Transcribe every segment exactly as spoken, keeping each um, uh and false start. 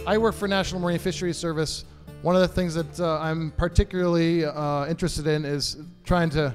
I work for National Marine Fisheries Service. One of the things that uh, I'm particularly uh, interested in is trying to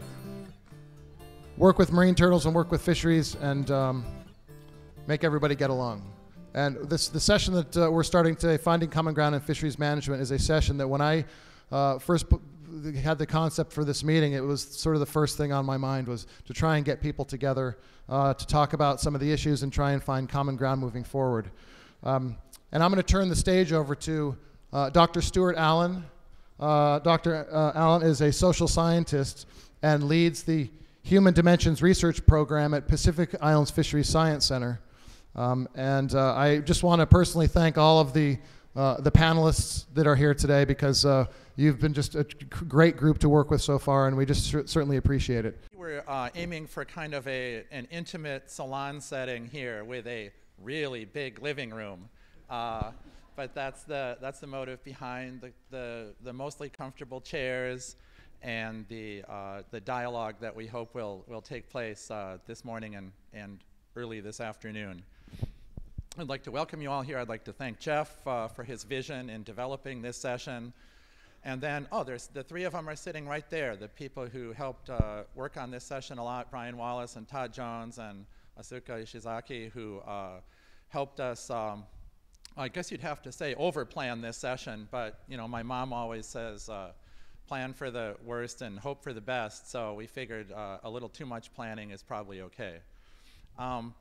work with marine turtles and work with fisheries and um, make everybody get along. And this, the session that uh, we're starting today, Finding Common Ground in Fisheries Management, is a session that when I uh, first had the concept for this meeting, it was sort of the first thing on my mind was to try and get people together uh, to talk about some of the issues and try and find common ground moving forward. Um, and I'm going to turn the stage over to uh, Doctor Stewart Allen. Uh, Doctor Uh, Allen is a social scientist and leads the Human Dimensions Research Program at Pacific Islands Fisheries Science Center. Um, and uh, I just want to personally thank all of the Uh, the panelists that are here today, because uh, you've been just a great group to work with so far, and we just certainly appreciate it. We're uh, aiming for kind of a, an intimate salon setting here with a really big living room. Uh, but that's the, that's the motive behind the, the, the mostly comfortable chairs and the, uh, the dialogue that we hope will, will take place uh, this morning and, and early this afternoon. I'd like to welcome you all here. I'd like to thank Jeff uh, for his vision in developing this session. And then, oh, there's the three of them are sitting right there, the people who helped uh, work on this session a lot, Brian Wallace and Todd Jones and Asuka Ishizaki, who uh, helped us, um, I guess you'd have to say, over-plan this session. But, you know, my mom always says, uh, plan for the worst and hope for the best. So we figured uh, a little too much planning is probably okay. Um,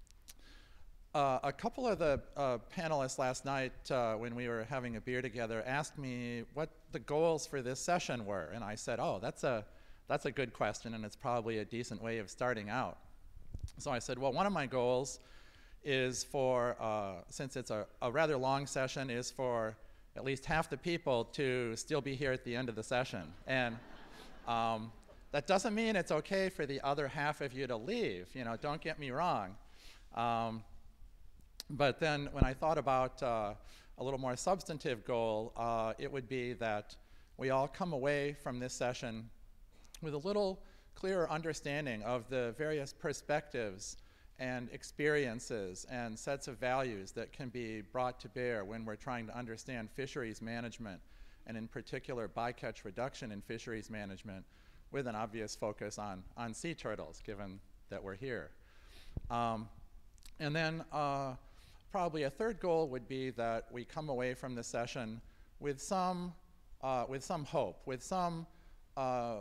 Uh, a couple of the uh, panelists last night uh, when we were having a beer together asked me what the goals for this session were, and I said, oh, that's a, that's a good question, and it's probably a decent way of starting out. So I said, well, one of my goals is for, uh, since it's a, a rather long session, is for at least half the people to still be here at the end of the session. And um, that doesn't mean it's okay for the other half of you to leave, you know, don't get me wrong. Um, But then when I thought about uh, a little more substantive goal, uh, it would be that we all come away from this session with a little clearer understanding of the various perspectives and experiences and sets of values that can be brought to bear when we're trying to understand fisheries management, and in particular bycatch reduction in fisheries management, with an obvious focus on, on sea turtles, given that we're here. Um, and then uh, Probably a third goal would be that we come away from the session with some, uh, with some hope, with some uh,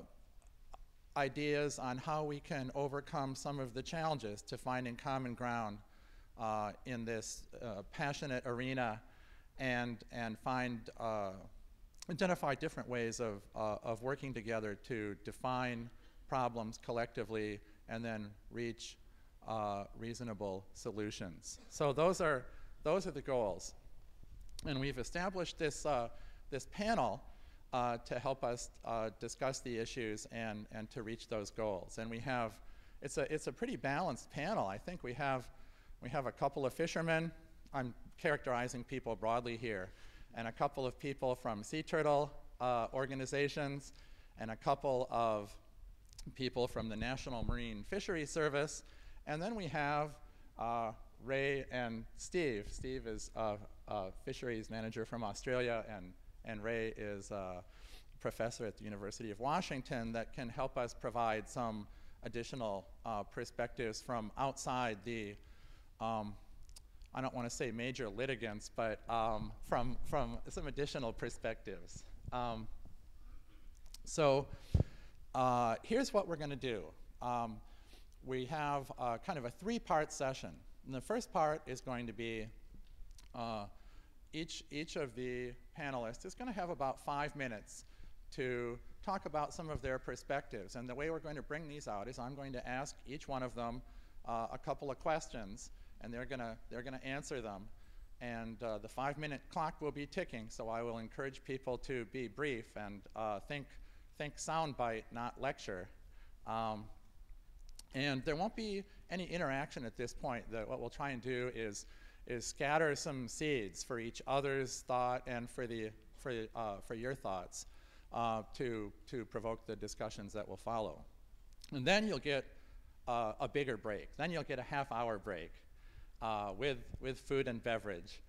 ideas on how we can overcome some of the challenges to finding common ground uh, in this uh, passionate arena, and, and find, uh, identify different ways of, uh, of working together to define problems collectively and then reach Uh, reasonable solutions. So those are those are the goals, and we've established this uh, this panel uh, to help us uh, discuss the issues and and to reach those goals. And we have it's a it's a pretty balanced panel. I think we have we have a couple of fishermen. I'm characterizing people broadly here, and a couple of people from sea turtle uh, organizations, and a couple of people from the National Marine Fisheries Service. And then we have uh, Ray and Steve. Steve is a, a fisheries manager from Australia, and, and Ray is a professor at the University of Washington that can help us provide some additional uh, perspectives from outside the, um, I don't want to say major litigants, but um, from, from some additional perspectives. Um, so uh, here's what we're going to do. Um, We have uh, kind of a three-part session. And the first part is going to be uh, each, each of the panelists is going to have about five minutes to talk about some of their perspectives. And the way we're going to bring these out is I'm going to ask each one of them uh, a couple of questions, and they're going to they're going to answer them. And uh, the five-minute clock will be ticking, so I will encourage people to be brief and uh, think think soundbite, not lecture. Um, And there won't be any interaction at this point. That what we'll try and do is, is scatter some seeds for each other's thought and for, the, for, uh, for your thoughts uh, to, to provoke the discussions that will follow. And then you'll get uh, a bigger break. Then you'll get a half hour break uh, with, with food and beverage.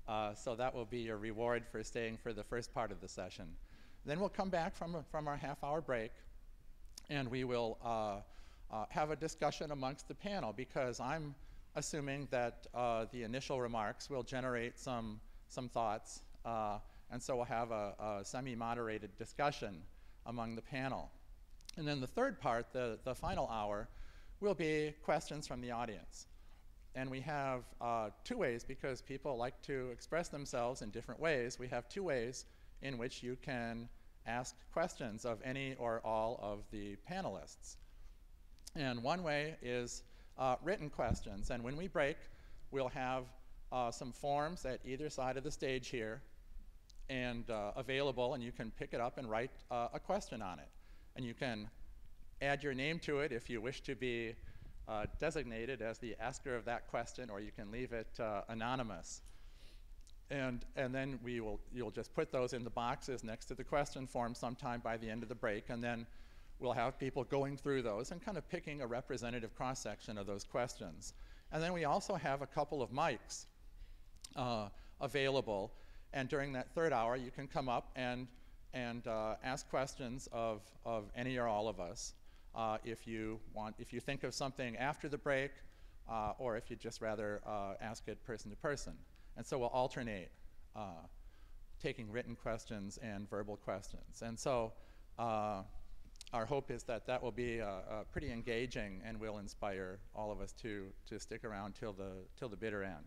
Uh, so that will be your reward for staying for the first part of the session. Then we'll come back from, from our half-hour break, and we will uh, uh, have a discussion amongst the panel, because I'm assuming that uh, the initial remarks will generate some, some thoughts, uh, and so we'll have a, a semi-moderated discussion among the panel. And then the third part, the, the final hour, will be questions from the audience. And we have uh, two ways, because people like to express themselves in different ways. We have two ways in which you can ask questions of any or all of the panelists. And one way is uh, written questions. And when we break, we'll have uh, some forms at either side of the stage here and uh, available, and you can pick it up and write uh, a question on it. And you can add your name to it if you wish to be uh, designated as the asker of that question, or you can leave it uh, anonymous. And, and then we will, you'll just put those in the boxes next to the question form sometime by the end of the break, and then we'll have people going through those and kind of picking a representative cross-section of those questions. And then we also have a couple of mics uh, available, and during that third hour you can come up and, and uh, ask questions of, of any or all of us. Uh, if you want, if you think of something after the break, uh, or if you'd just rather uh, ask it person to person. And so we'll alternate uh, taking written questions and verbal questions. And so uh, our hope is that that will be uh, uh, pretty engaging and will inspire all of us to, to stick around till the, till the bitter end.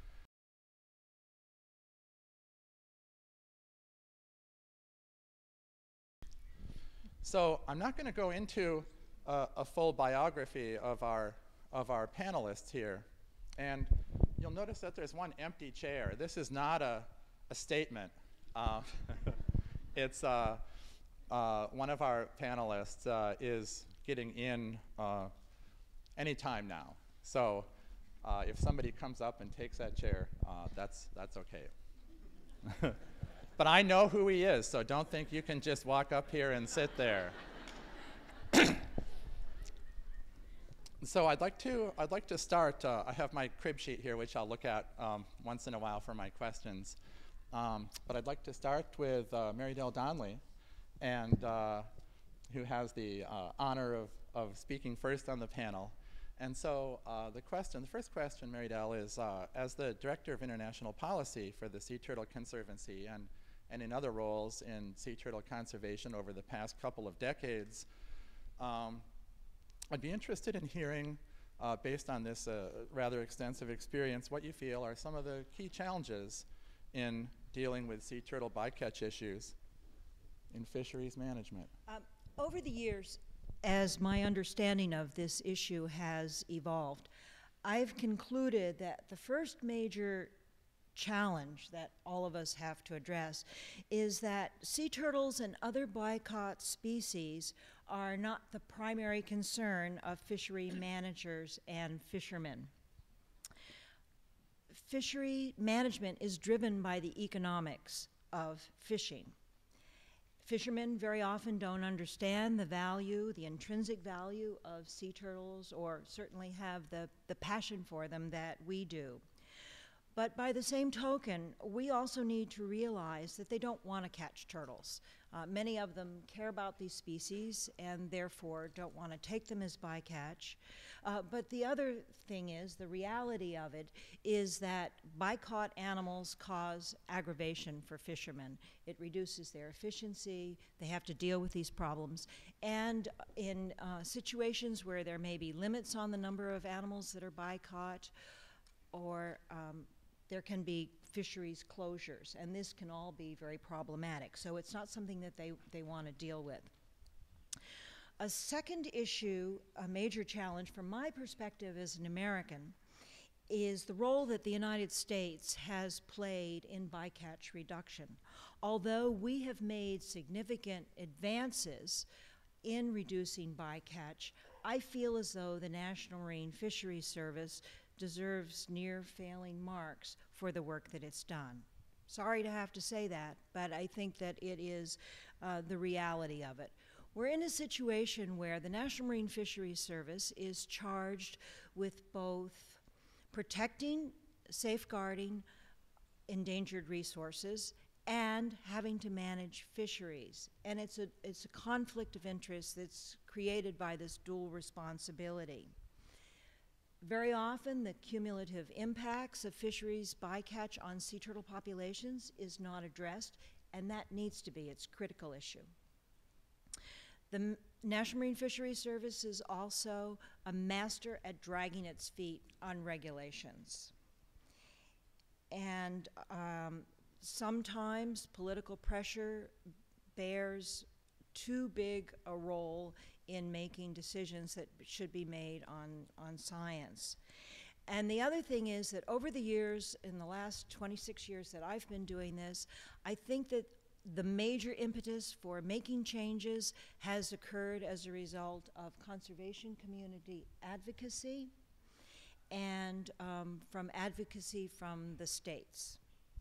So I'm not going to go into uh, a full biography of our, of our panelists here. And you'll notice that there's one empty chair. This is not a, a statement. Uh, it's uh, uh, one of our panelists uh, is getting in uh, any time now. So uh, if somebody comes up and takes that chair, uh, that's, that's okay. But I know who he is, so don't think you can just walk up here and sit there. So I'd like to, I'd like to start, uh, I have my crib sheet here, which I'll look at um, once in a while for my questions. Um, but I'd like to start with uh, Marydele Donnelly, and uh, who has the uh, honor of, of speaking first on the panel. And so uh, the question, the first question, Marydele, is uh, as the Director of International Policy for the Sea Turtle Conservancy and, and in other roles in sea turtle conservation over the past couple of decades, um, I'd be interested in hearing, uh, based on this uh, rather extensive experience, what you feel are some of the key challenges in dealing with sea turtle bycatch issues in fisheries management. Um, over the years, as my understanding of this issue has evolved, I've concluded that the first major challenge that all of us have to address is that sea turtles and other bycatch species are not the primary concern of fishery managers and fishermen. Fishery management is driven by the economics of fishing. Fishermen very often don't understand the value, the intrinsic value of sea turtles, or certainly have the, the passion for them that we do. But by the same token, we also need to realize that they don't want to catch turtles. Uh, many of them care about these species and therefore don't want to take them as bycatch. Uh, but the other thing is, the reality of it is that bycaught animals cause aggravation for fishermen. It reduces their efficiency. They have to deal with these problems. And in uh, situations where there may be limits on the number of animals that are bycaught, or um, there can be fisheries closures, and this can all be very problematic. So it's not something that they, they want to deal with. A second issue, a major challenge from my perspective as an American, is the role that the United States has played in bycatch reduction. Although we have made significant advances in reducing bycatch, I feel as though the National Marine Fisheries Service deserves near failing marks for the work that it's done. Sorry to have to say that, but I think that it is uh, the reality of it. We're in a situation where the National Marine Fisheries Service is charged with both protecting, safeguarding endangered resources and having to manage fisheries. And it's a, it's a conflict of interest that's created by this dual responsibility. Very often, the cumulative impacts of fisheries bycatch on sea turtle populations is not addressed, and that needs to be its critical issue. The M National Marine Fisheries Service is also a master at dragging its feet on regulations. And um, sometimes political pressure bears too big a role in making decisions that should be made on, on science. And the other thing is that over the years, in the last twenty-six years that I've been doing this, I think that the major impetus for making changes has occurred as a result of conservation community advocacy and um, from advocacy from the states.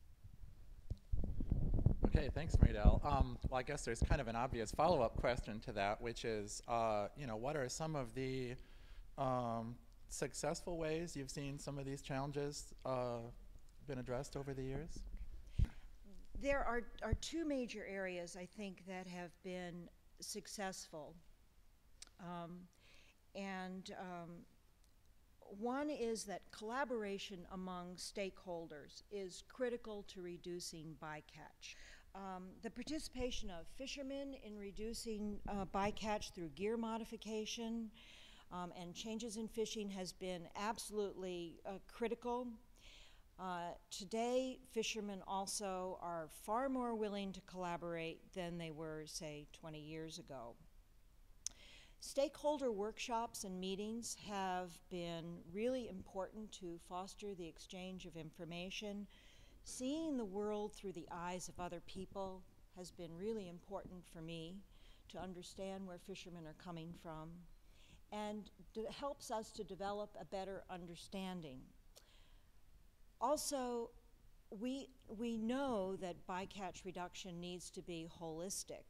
Okay, thanks, Marydele. Um, well, I guess there's kind of an obvious follow-up question to that, which is, uh, you know, what are some of the um, successful ways you've seen some of these challenges uh, been addressed over the years? There are, are two major areas, I think, that have been successful. Um, and um, one is that collaboration among stakeholders is critical to reducing bycatch. Um, the participation of fishermen in reducing uh, bycatch through gear modification um, and changes in fishing has been absolutely uh, critical. Uh, today, fishermen also are far more willing to collaborate than they were, say, twenty years ago. Stakeholder workshops and meetings have been really important to foster the exchange of information. Seeing the world through the eyes of other people has been really important for me to understand where fishermen are coming from, and helps us to develop a better understanding. Also, we, we know that bycatch reduction needs to be holistic,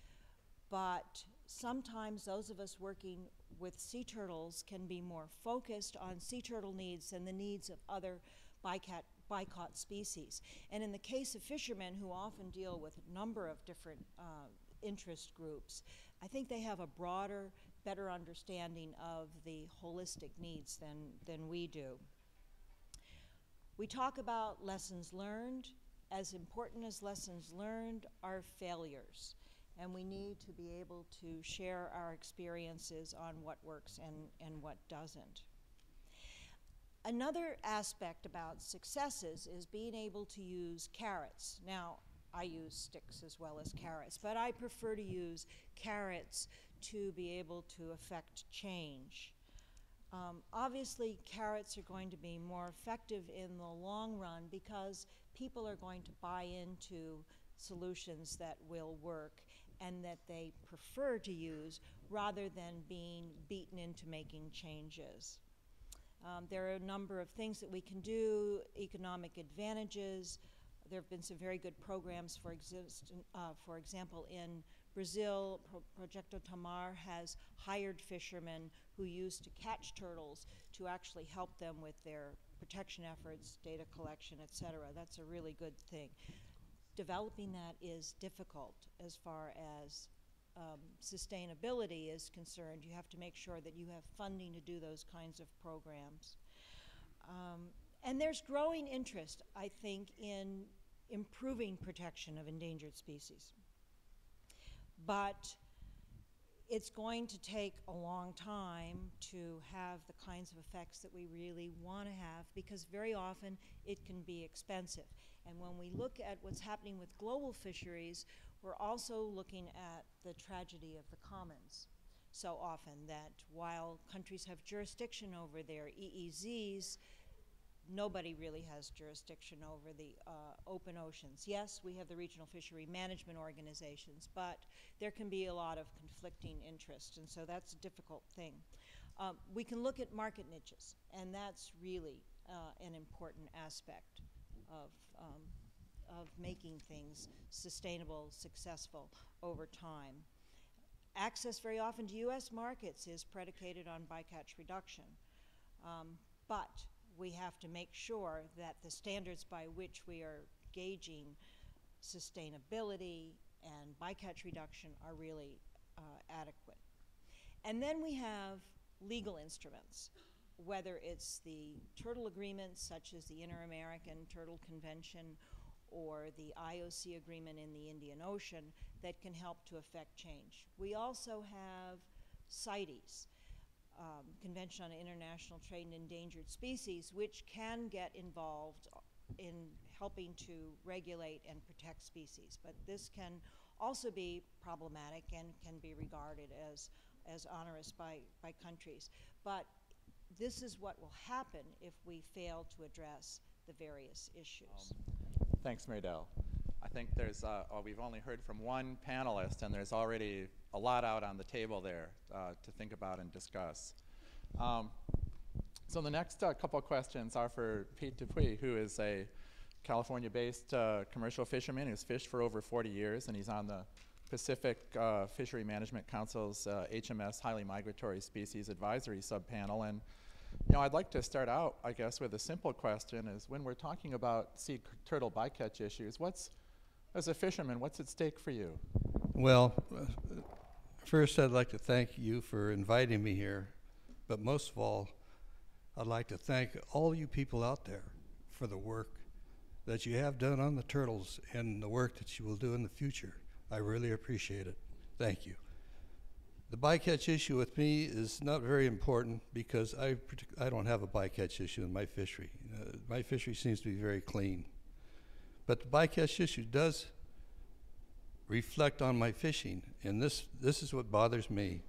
but sometimes those of us working with sea turtles can be more focused on sea turtle needs than the needs of other bycatch, bycaught species. And in the case of fishermen, who often deal with a number of different uh, interest groups, I think they have a broader, better understanding of the holistic needs than, than we do. We talk about lessons learned. As important as lessons learned are failures. And we need to be able to share our experiences on what works and, and what doesn't. Another aspect about successes is being able to use carrots. Now, I use sticks as well as carrots, but I prefer to use carrots to be able to affect change. Um, obviously, carrots are going to be more effective in the long run because people are going to buy into solutions that will work and that they prefer to use rather than being beaten into making changes. Um, there are a number of things that we can do, economic advantages. There have been some very good programs, for, exist uh, for example, in Brazil, Pro Projeto Tamar has hired fishermen who used to catch turtles to actually help them with their protection efforts, data collection, et cetera. That's a really good thing. Developing that is difficult as far as um, sustainability is concerned. You have to make sure that you have funding to do those kinds of programs. Um, and there's growing interest, I think, in improving protection of endangered species. But it's going to take a long time to have the kinds of effects that we really want to have, because very often it can be expensive. And when we look at what's happening with global fisheries, we're also looking at the tragedy of the commons so often, that while countries have jurisdiction over their E E Zs, nobody really has jurisdiction over the uh, open oceans. Yes, we have the regional fishery management organizations, but there can be a lot of conflicting interests, and so that's a difficult thing. Um, we can look at market niches, and that's really uh, an important aspect of, um, of making things sustainable, successful over time. Access very often to U S markets is predicated on bycatch reduction, um, but we have to make sure that the standards by which we are gauging sustainability and bycatch reduction are really uh, adequate. And then we have legal instruments, whether it's the turtle agreements such as the Inter-American Turtle Convention or the I O C agreement in the Indian Ocean that can help to affect change. We also have CITES, um, Convention on International Trade in Endangered Species, which can get involved in helping to regulate and protect species. But this can also be problematic and can be regarded as, as onerous by, by countries. But this is what will happen if we fail to address the various issues. Um, thanks, Marydele. I think there's, uh, oh, we've only heard from one panelist, and there's already a lot out on the table there uh, to think about and discuss. Um, so the next uh, couple of questions are for Pete Dupuy, who is a California-based uh, commercial fisherman who's fished for over forty years, and he's on the Pacific uh, Fisheries Management Council's uh, H M S Highly Migratory Species Advisory Subpanel. And you know, I'd like to start out, I guess, with a simple question: is when we're talking about sea turtle bycatch issues, what's, as a fisherman, what's at stake for you? Well, uh, first I'd like to thank you for inviting me here, but most of all, I'd like to thank all you people out there for the work that you have done on the turtles and the work that you will do in the future. I really appreciate it. Thank you. The bycatch issue with me is not very important because I, I don't have a bycatch issue in my fishery. Uh, my fishery seems to be very clean. But the bycatch issue does reflect on my fishing, and this, this is what bothers me.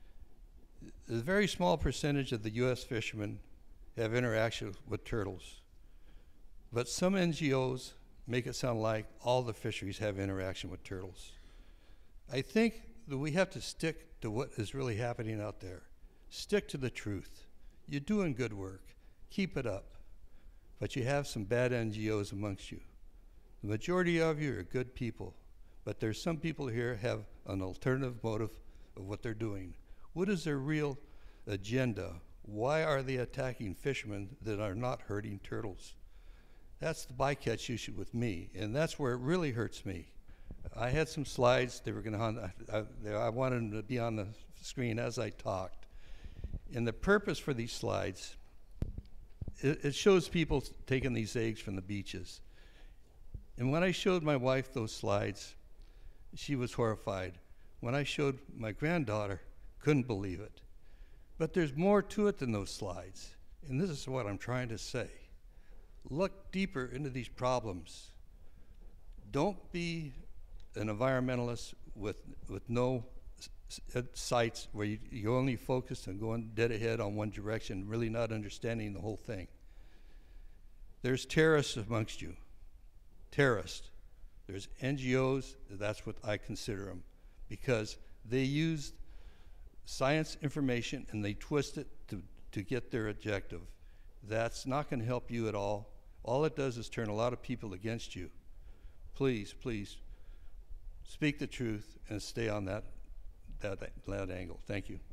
A very small percentage of the U S fishermen have interaction with turtles, but some N G Os make it sound like all the fisheries have interaction with turtles. I think that we have to stick to what is really happening out there. Stick to the truth. You're doing good work. Keep it up. But you have some bad N G Os amongst you. The majority of you are good people, but there's some people here have an alternative motive of what they're doing. What is their real agenda? Why are they attacking fishermen that are not hurting turtles? That's the bycatch issue with me, and that's where it really hurts me. I had some slides. They were going to. I, I wanted them to be on the screen as I talked. And the purpose for these slides, it, it shows people taking these eggs from the beaches. And when I showed my wife those slides, she was horrified. When I showed my granddaughter, couldn't believe it. But there's more to it than those slides, and this is what I'm trying to say. Look deeper into these problems. Don't be an environmentalist with, with no s sights where you, you only focus on going dead ahead on one direction, really not understanding the whole thing. There's terrorists amongst you. Terrorists. There's N G Os, that's what I consider them, because they use science information and they twist it to, to get their objective. That's not going to help you at all. All it does is turn a lot of people against you. Please, please, speak the truth and stay on that, that, that angle. Thank you.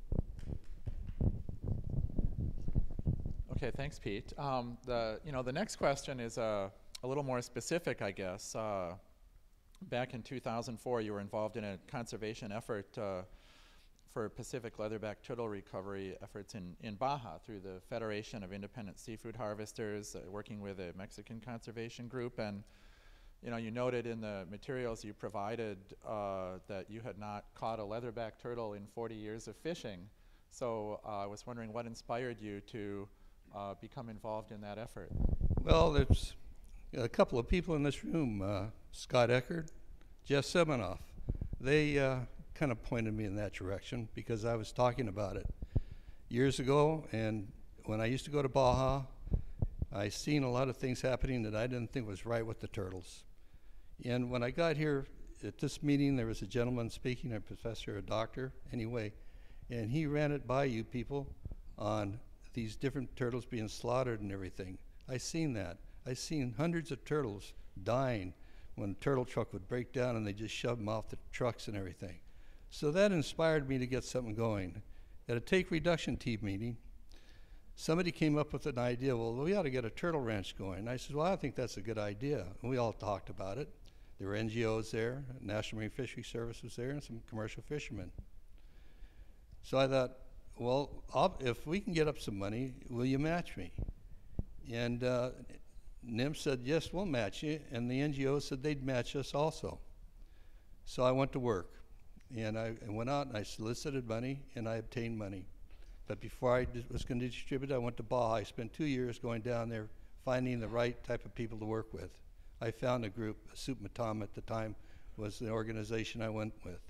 Okay, thanks, Pete. Um, the, you know, the next question is uh, a little more specific, I guess. Uh, back in two thousand four, you were involved in a conservation effort uh, for Pacific leatherback turtle recovery efforts in, in Baja through the Federation of Independent Seafood Harvesters, uh, working with a Mexican conservation group. And you know, you noted in the materials you provided uh, that you had not caught a leatherback turtle in forty years of fishing. So uh, I was wondering what inspired you to uh, become involved in that effort? Well, there's a couple of people in this room, uh, Scott Eckert, Jeff Seminoff. They uh, kind of pointed me in that direction because I was talking about it years ago, and when I used to go to Baja, I seen a lot of things happening that I didn't think was right with the turtles. And when I got here at this meeting, there was a gentleman speaking, a professor, a doctor, anyway, and he ran it by you people on these different turtles being slaughtered and everything. I seen that. I seen hundreds of turtles dying when a turtle truck would break down and they just shove them off the trucks and everything. So that inspired me to get something going. At a take reduction team meeting, somebody came up with an idea, well, we ought to get a turtle ranch going. And I said, well, I think that's a good idea. And we all talked about it. There were N G Os there, National Marine Fisheries Service was there, and some commercial fishermen. So I thought, well, I'll, if we can get up some money, will you match me? And uh, N M said, yes, we'll match you. And the N G Os said they'd match us also. So I went to work. And I, I went out and I solicited money, and I obtained money. But before I did, was going to distribute, I went to Baja. I spent two years going down there, finding the right type of people to work with. I found a group, Soup Matam at the time was the organization I went with.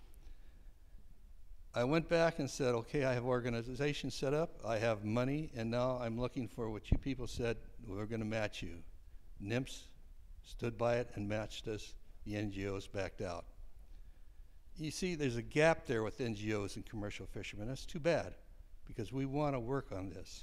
I went back and said, okay, I have organization set up, I have money, and now I'm looking for what you people said, we're going to match you. N I M S stood by it and matched us. The N G Os backed out. You see, there's a gap there with N G Os and commercial fishermen. That's too bad, because we want to work on this.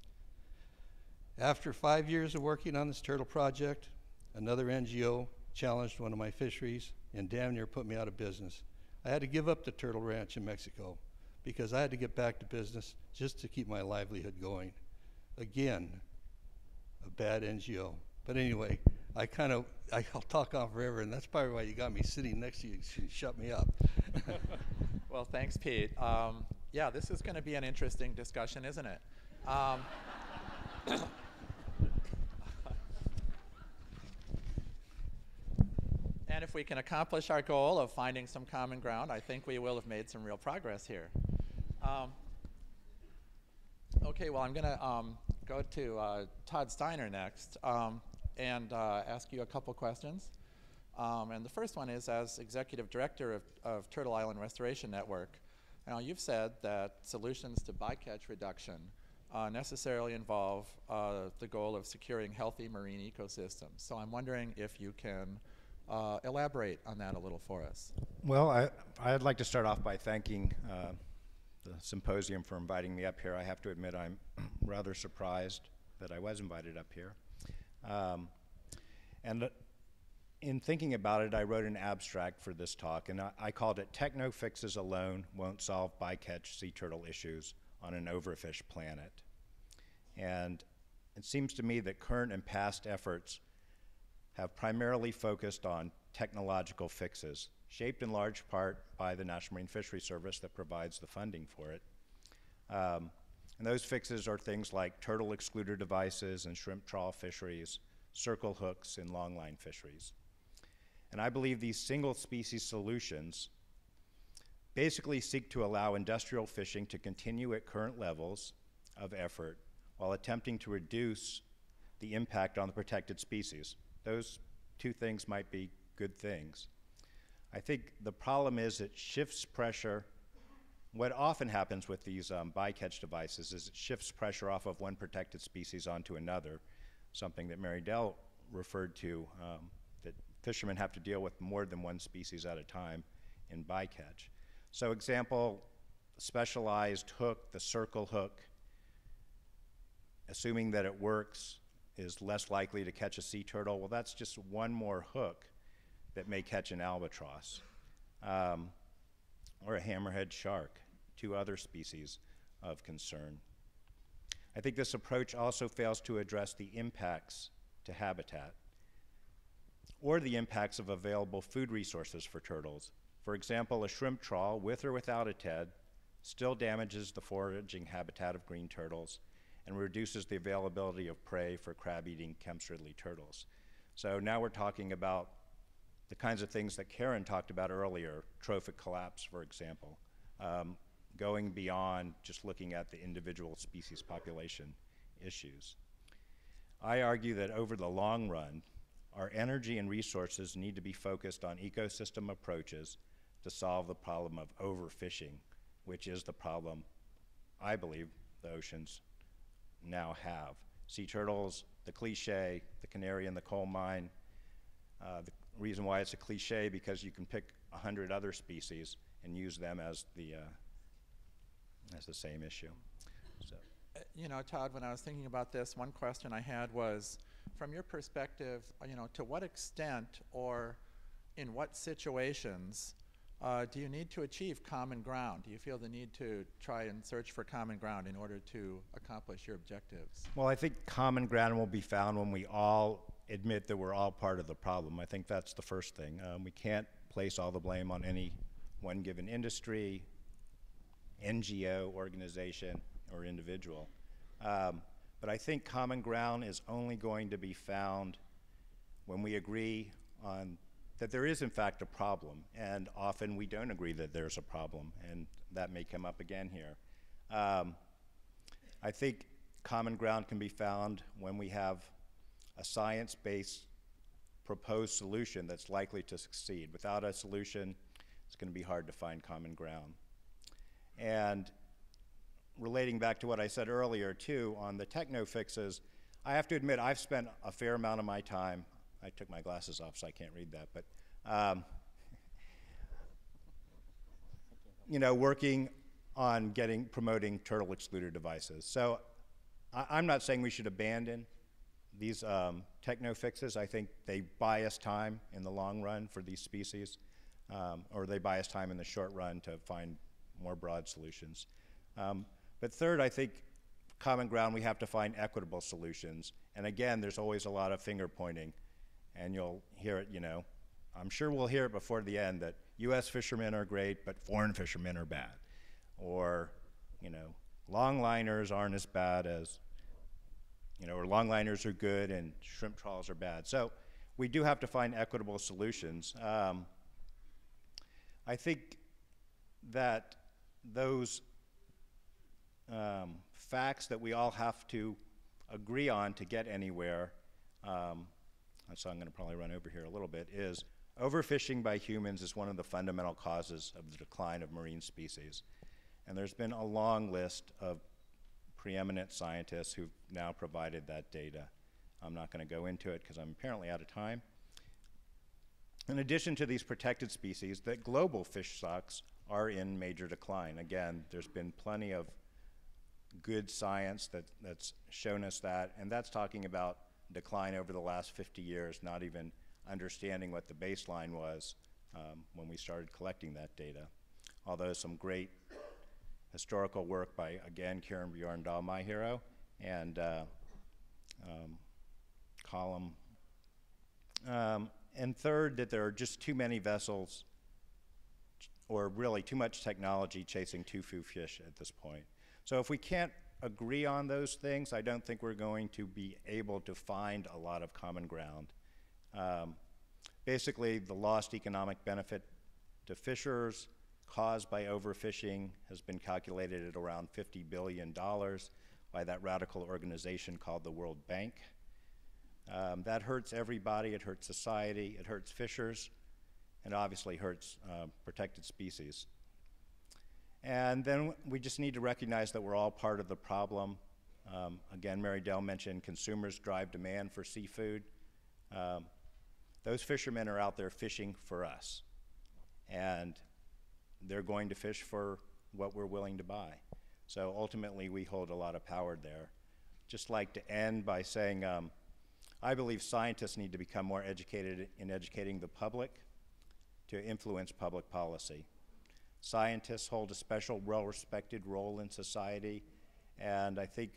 After five years of working on this turtle project, another N G O challenged one of my fisheries and damn near put me out of business. I had to give up the turtle ranch in Mexico because I had to get back to business just to keep my livelihood going. Again, a bad N G O. But anyway, I kind of, I'll talk on forever, and that's probably why you got me sitting next to you. You shut me up. Well, thanks, Pete. Um, yeah, this is going to be an interesting discussion, isn't it? Um, And if we can accomplish our goal of finding some common ground, I think we will have made some real progress here. Um, okay, well, I'm going to um, go to uh, Todd Steiner next um, and uh, ask you a couple questions. Um, and the first one is, as Executive Director of, of Turtle Island Restoration Network, now you've said that solutions to bycatch reduction uh, necessarily involve uh, the goal of securing healthy marine ecosystems. So I'm wondering if you can Uh, elaborate on that a little for us. Well, I, I'd like to start off by thanking uh, the symposium for inviting me up here. I have to admit I'm rather surprised that I was invited up here. Um, and uh, in thinking about it, I wrote an abstract for this talk, and I, I called it Techno Fixes Alone Won't Solve Bycatch Sea Turtle Issues on an Overfished Planet. And it seems to me that current and past efforts have primarily focused on technological fixes, shaped in large part by the National Marine Fisheries Service that provides the funding for it. Um, and those fixes are things like turtle excluder devices and shrimp trawl fisheries, circle hooks in longline fisheries. And I believe these single species solutions basically seek to allow industrial fishing to continue at current levels of effort while attempting to reduce the impact on the protected species. Those two things might be good things. I think the problem is it shifts pressure. What often happens with these um, bycatch devices is it shifts pressure off of one protected species onto another, something that Marydele referred to, um, that fishermen have to deal with more than one species at a time in bycatch. So example, specialized hook, the circle hook, assuming that it works, is less likely to catch a sea turtle. Well, that's just one more hook that may catch an albatross um, or a hammerhead shark, two other species of concern. I think this approach also fails to address the impacts to habitat or the impacts of available food resources for turtles. For example, a shrimp trawl, with or without a T E D, still damages the foraging habitat of green turtles and reduces the availability of prey for crab-eating Kempsridley turtles. So now we're talking about the kinds of things that Karen talked about earlier, trophic collapse, for example, um, going beyond just looking at the individual species population issues. I argue that over the long run, our energy and resources need to be focused on ecosystem approaches to solve the problem of overfishing, which is the problem I believe the oceans now have. Sea turtles, the cliche, the canary in the coal mine. Uh, the reason why it's a cliche because you can pick a hundred other species and use them as the uh, as the same issue. So. Uh, you know, Todd, when I was thinking about this, one question I had was, from your perspective, uh, you know, to what extent or in what situations uh, do you need to achieve common ground? Do you feel the need to try and search for common ground in order to accomplish your objectives? Well, I think common ground will be found when we all admit that we're all part of the problem. I think that's the first thing. Um, we can't place all the blame on any one given industry, N G O, organization, or individual. Um, but I think common ground is only going to be found when we agree on that there is in fact a problem, and often we don't agree that there's a problem, and that may come up again here. Um, I think common ground can be found when we have a science-based proposed solution that's likely to succeed. Without a solution, it's going to be hard to find common ground. And relating back to what I said earlier too, on the techno fixes, I have to admit I've spent a fair amount of my time, I took my glasses off so I can't read that, but um, you know, working on getting, promoting turtle excluder devices. So I, I'm not saying we should abandon these um, techno fixes. I think they buy us time in the long run for these species, um, or they buy us time in the short run to find more broad solutions. Um, but third, I think common ground, we have to find equitable solutions. And again, there's always a lot of finger pointing, and you'll hear it, you know, I'm sure we'll hear it before the end that U S fishermen are great, but foreign fishermen are bad. Or, you know, longliners aren't as bad as, you know, or longliners are good and shrimp trawls are bad. So we do have to find equitable solutions. Um, I think that those um, facts that we all have to agree on to get anywhere, um, so I'm going to probably run over here a little bit, is overfishing by humans is one of the fundamental causes of the decline of marine species. And there's been a long list of preeminent scientists who've now provided that data. I'm not going to go into it because I'm apparently out of time. In addition to these protected species, the global fish stocks are in major decline. Again, there's been plenty of good science that, that's shown us that, and that's talking about decline over the last fifty years, not even understanding what the baseline was um, when we started collecting that data. Although some great historical work by, again, Karen Bjorndal, my hero, and uh, um, Column. Um, and third, that there are just too many vessels, or really too much technology chasing too few fish at this point. So if we can't agree on those things, I don't think we're going to be able to find a lot of common ground. Um, basically, the lost economic benefit to fishers caused by overfishing has been calculated at around fifty billion dollars by that radical organization called the World Bank. Um, that hurts everybody. It hurts society. It hurts fishers. And obviously hurts uh, protected species. And then we just need to recognize that we're all part of the problem. Um, again, Marydele mentioned consumers drive demand for seafood. Um, those fishermen are out there fishing for us. And they're going to fish for what we're willing to buy. So ultimately, we hold a lot of power there. Just like to end by saying, um, I believe scientists need to become more educated in educating the public to influence public policy. Scientists hold a special, well-respected role in society, and I think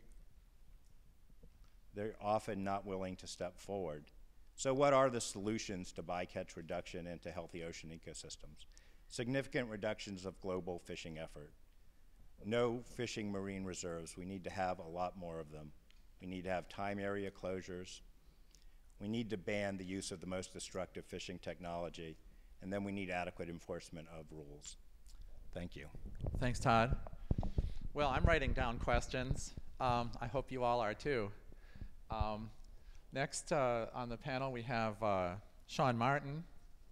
they're often not willing to step forward. So what are the solutions to bycatch reduction and to healthy ocean ecosystems? Significant reductions of global fishing effort. No fishing marine reserves. We need to have a lot more of them. We need to have time area closures. We need to ban the use of the most destructive fishing technology, and then we need adequate enforcement of rules. Thank you. Thanks, Todd. Well, I'm writing down questions. Um, I hope you all are too. Um, next uh, on the panel, we have uh, Sean Martin,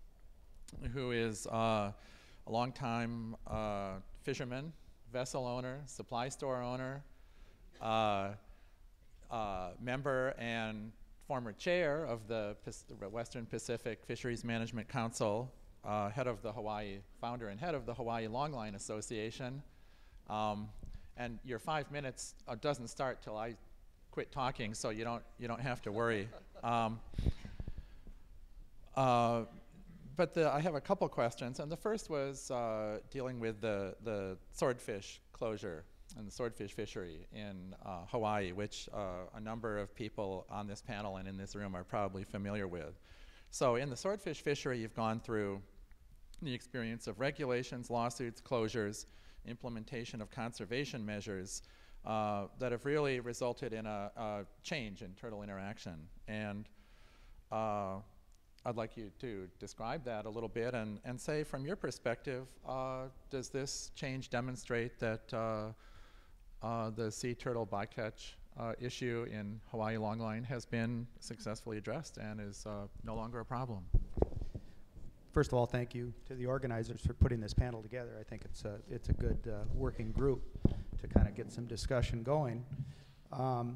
who is uh, a longtime uh, fisherman, vessel owner, supply store owner, uh, uh, member and former chair of the Western Pacific Fisheries Management Council, uh, head of the Hawaii, founder and head of the Hawaii Longline Association. Um, and your five minutes uh, doesn't start till I quit talking, so you don't, you don't have to worry. Um, uh, but the, I have a couple questions, and the first was uh, dealing with the, the swordfish closure and the swordfish fishery in uh, Hawaii, which uh, a number of people on this panel and in this room are probably familiar with. So in the swordfish fishery, you've gone through the experience of regulations, lawsuits, closures, implementation of conservation measures uh, that have really resulted in a, a change in turtle interaction. And uh, I'd like you to describe that a little bit and, and say, from your perspective, uh, does this change demonstrate that uh, uh, the sea turtle bycatch uh, issue in Hawaii Longline has been successfully addressed and is uh, no longer a problem? First of all, thank you to the organizers for putting this panel together. I think it's a, it's a good uh, working group to kind of get some discussion going. Um,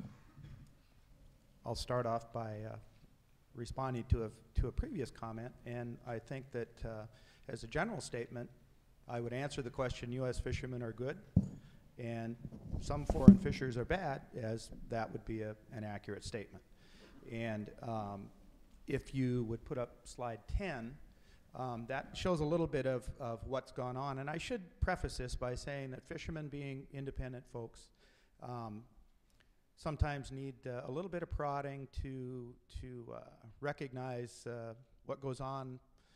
I'll start off by uh, responding to a, to a previous comment, and I think that uh, as a general statement, I would answer the question, U S fishermen are good, and some foreign fishers are bad, as that would be a, an accurate statement. And um, if you would put up slide ten, um, that shows a little bit of, of what's gone on. And I should preface this by saying that fishermen, being independent folks, um, sometimes need uh, a little bit of prodding to, to uh, recognize uh, what goes on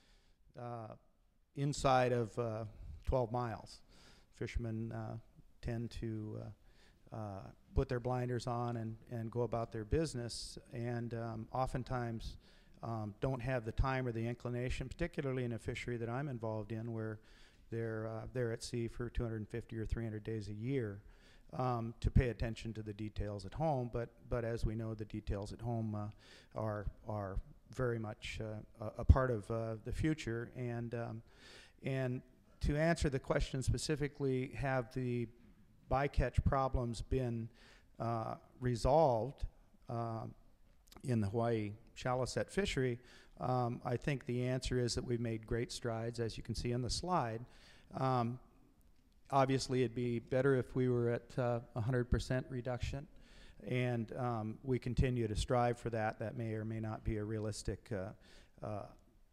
uh, inside of uh, twelve miles. Fishermen uh, tend to uh, uh, put their blinders on and, and go about their business, and um, oftentimes um, don't have the time or the inclination, particularly in a fishery that I'm involved in, where they're, uh, they're at sea for two hundred fifty or three hundred days a year, um, to pay attention to the details at home. But, but as we know, the details at home uh, are, are very much uh, a, a part of uh, the future. And, um, and to answer the question specifically, have the bycatch problems been uh, resolved uh, in the Hawaii shallow set fishery? Um, I think the answer is that we've made great strides, as you can see on the slide. Um, obviously, it'd be better if we were at uh, one hundred percent reduction, and um, we continue to strive for that. That may or may not be a realistic uh, uh,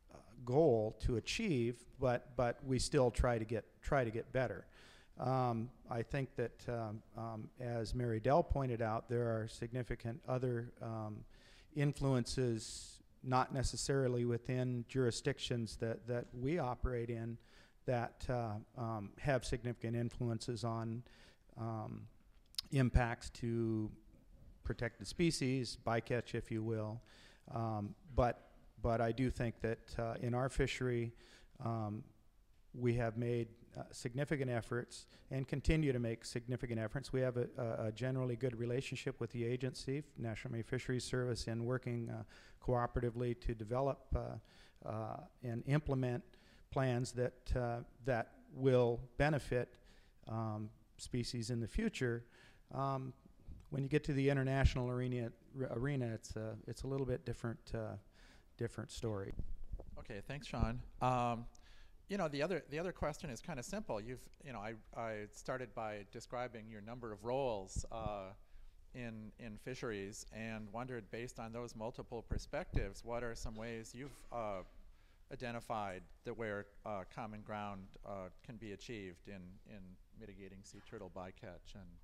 goal to achieve, but but we still try to get try to get better. Um, I think that, um, um, as Marydele pointed out, there are significant other um, influences, not necessarily within jurisdictions that, that we operate in, that uh, um, have significant influences on um, impacts to protected species, bycatch, if you will. Um, but, but I do think that uh, in our fishery, um, we have made uh, significant efforts and continue to make significant efforts. We have a, a, a generally good relationship with the agency, National Marine Fisheries Service, in working uh, cooperatively to develop uh, uh, and implement plans that, uh, that will benefit um, species in the future. Um, when you get to the international arena, arena it's, a, it's a little bit different, uh, different story. Okay, thanks, Sean. Um, You know, the other the other question is kind of simple. You've, you know, I, I started by describing your number of roles uh, in in fisheries, and wondered, based on those multiple perspectives, what are some ways you've uh, identified that where uh, common ground uh, can be achieved in in mitigating sea turtle bycatch and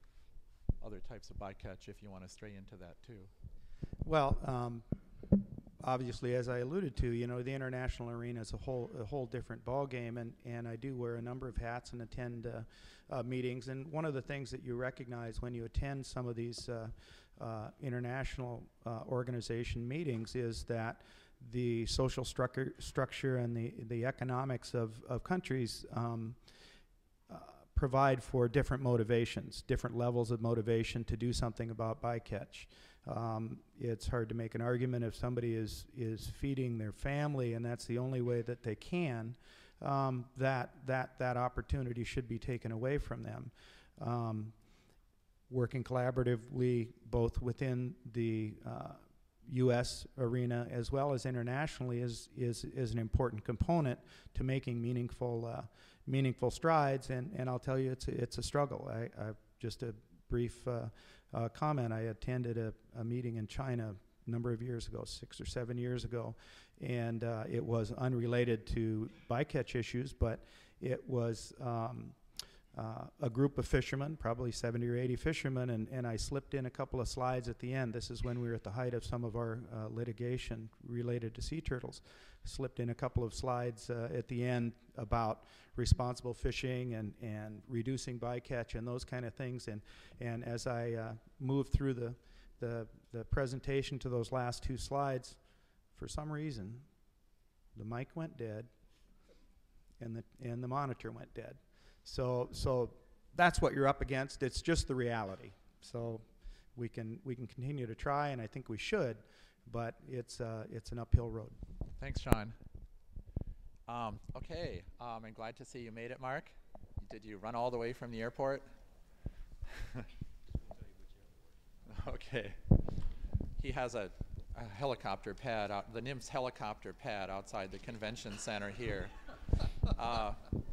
other types of bycatch, if you want to stray into that too. Well. Um, Obviously, as I alluded to, you know, the international arena is a whole a whole different ballgame, and and I do wear a number of hats and attend uh, uh, meetings. And one of the things that you recognize when you attend some of these uh, uh, international uh, organization meetings is that the social structure structure and the the economics of of countries um, uh, provide for different motivations, different levels of motivation to do something about bycatch. Um, it's hard to make an argument if somebody is, is feeding their family and that's the only way that they can, um, that, that, that opportunity should be taken away from them. Um, working collaboratively both within the uh, U S arena as well as internationally is, is, is an important component to making meaningful, uh, meaningful strides, and, and I'll tell you it's a, it's a struggle. I, I just a brief uh, Uh, comment. I attended a, a meeting in China number of years ago, six or seven years ago, and uh, it was unrelated to bycatch issues, but it was um, uh, a group of fishermen, probably seventy or eighty fishermen, and, and I slipped in a couple of slides at the end. This is when we were at the height of some of our uh, litigation related to sea turtles. Slipped in a couple of slides uh, at the end about responsible fishing and, and reducing bycatch and those kind of things. And, and as I uh, moved through the, the, the presentation to those last two slides, for some reason, the mic went dead and the, and the monitor went dead. So, so that's what you're up against. It's just the reality. So we can, we can continue to try, and I think we should, but it's, uh, it's an uphill road. Thanks, Sean. Um, okay, um, I'm glad to see you made it, Mark. Did you run all the way from the airport? Okay. He has a, a helicopter pad, out, the N M F S helicopter pad outside the convention center here. Uh,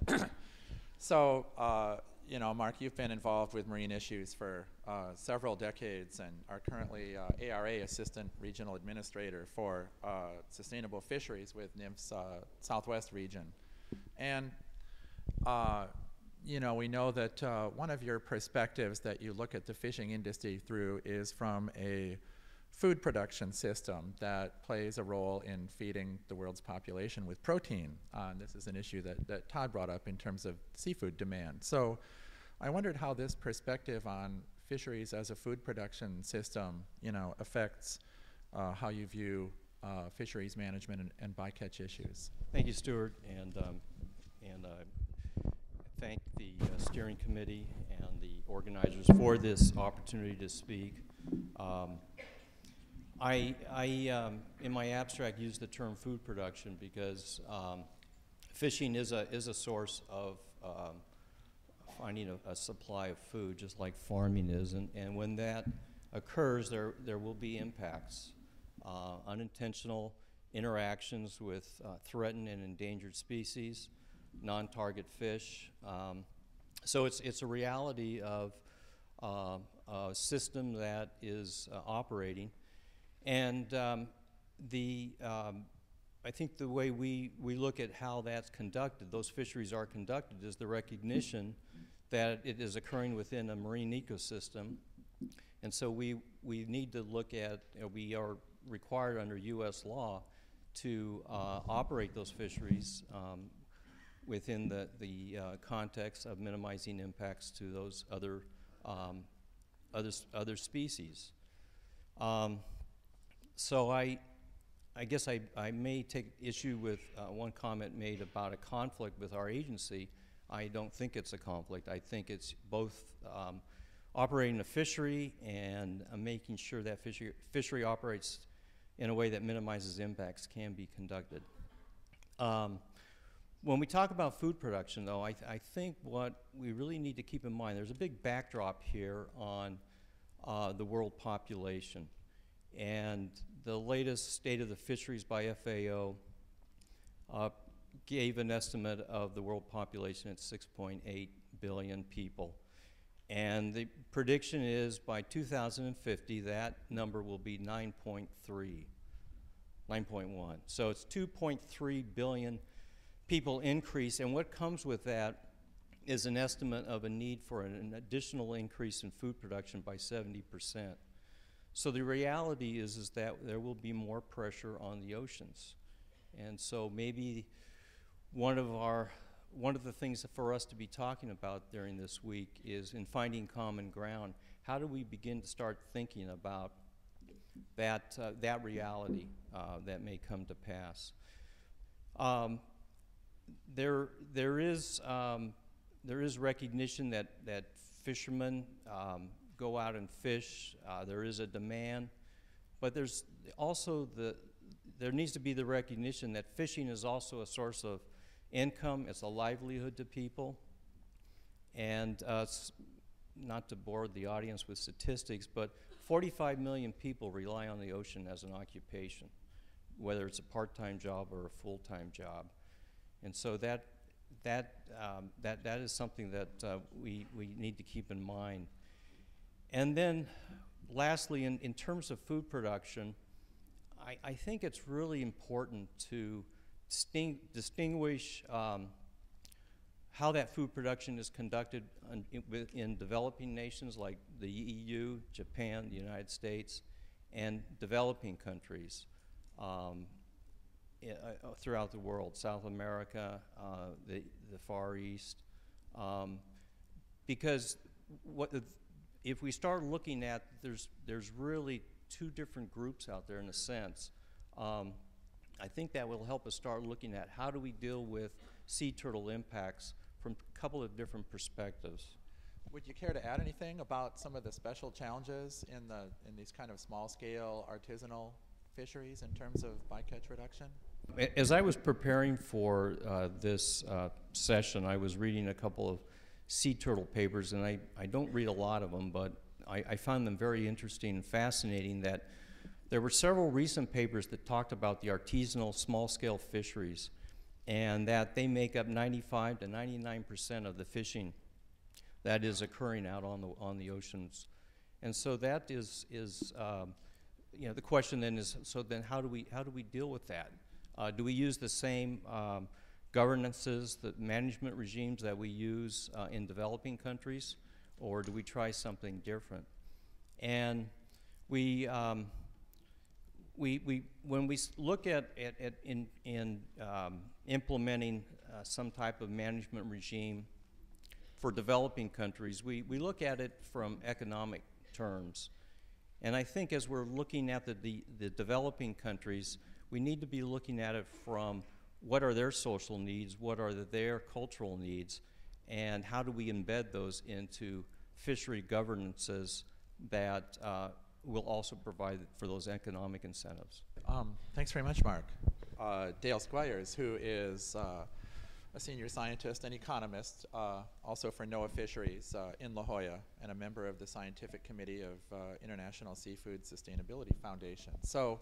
so, uh, you know, Mark, you've been involved with marine issues for uh, several decades and are currently uh, A R A Assistant Regional Administrator for uh, Sustainable Fisheries with N M F S uh, Southwest Region. And, uh, you know, we know that uh, one of your perspectives that you look at the fishing industry through is from a food production system that plays a role in feeding the world's population with protein. Uh, and this is an issue that, that Todd brought up in terms of seafood demand. So I wondered how this perspective on fisheries as a food production system, you know, affects uh, how you view uh, fisheries management and, and bycatch issues. Thank you, Stewart, and, um, and uh, thank the uh, steering committee and the organizers for this opportunity to speak. Um, I, I um, in my abstract, use the term food production because um, fishing is a, is a source of um, finding a, a supply of food, just like farming is. And, and when that occurs, there, there will be impacts, uh, unintentional interactions with uh, threatened and endangered species, non-target fish. Um, so it's, it's a reality of uh, a system that is uh, operating. And um, the, um, I think the way we, we look at how that's conducted, those fisheries are conducted, is the recognition that it is occurring within a marine ecosystem. And so we, we need to look at, you know, we are required under U S law to uh, operate those fisheries um, within the, the uh, context of minimizing impacts to those other, um, other, other species. Um, So I, I guess I, I may take issue with uh, one comment made about a conflict with our agency. I don't think it's a conflict. I think it's both um, operating a fishery and uh, making sure that fishery, fishery operates in a way that minimizes impacts can be conducted. Um, when we talk about food production, though, I, th I think what we really need to keep in mind, there's a big backdrop here on uh, the world population. And the latest State of the Fisheries by F A O uh, gave an estimate of the world population at six point eight billion people. And the prediction is by two thousand fifty, that number will be nine point three, nine point one. So it's two point three billion people increase, and what comes with that is an estimate of a need for an additional increase in food production by seventy percent. So the reality is, is that there will be more pressure on the oceans. And so maybe one of our, one of the things for us to be talking about during this week is in finding common ground, how do we begin to start thinking about that, uh, that reality uh, that may come to pass? Um, there, there is, um, there is recognition that, that fishermen um, go out and fish. Uh, there is a demand, but there's also the, there needs to be the recognition that fishing is also a source of income. It's a livelihood to people. And uh, not to bore the audience with statistics, but forty-five million people rely on the ocean as an occupation, whether it's a part-time job or a full-time job. And so that, that, um, that, that is something that uh, we, we need to keep in mind. And then lastly, in, in terms of food production, I, I think it's really important to disting distinguish um, how that food production is conducted in, in, in developing nations like the E U, Japan, the United States, and developing countries um, uh, throughout the world, South America, uh, the, the Far East. Um, because what the, if we start looking at, there's, there's really two different groups out there in a sense. Um, I think that will help us start looking at how do we deal with sea turtle impacts from a couple of different perspectives. Would you care to add anything about some of the special challenges in, the, in these kind of small-scale artisanal fisheries in terms of bycatch reduction? As I was preparing for uh, this uh, session, I was reading a couple of sea turtle papers, and I, I don't read a lot of them, but I, I found them very interesting and fascinating that there were several recent papers that talked about the artisanal small-scale fisheries and that they make up ninety-five to ninety-nine percent of the fishing that is occurring out on the, on the oceans. And so that is, is um, you know, the question then is, so then how do we, how do we deal with that? Uh, do we use the same um, governances, the management regimes that we use uh, in developing countries, or do we try something different? And we, um, we, we when we look at, at, at in, in um, implementing uh, some type of management regime for developing countries, we, we look at it from economic terms. And I think as we're looking at the, the, the developing countries, we need to be looking at it from what are their social needs, what are the, their cultural needs, and how do we embed those into fishery governances that uh, will also provide for those economic incentives. Um, thanks very much, Mark. Uh, Dale Squires, who is uh, a senior scientist and economist, uh, also for NOAA Fisheries uh, in La Jolla, and a member of the scientific committee of uh, International Seafood Sustainability Foundation. So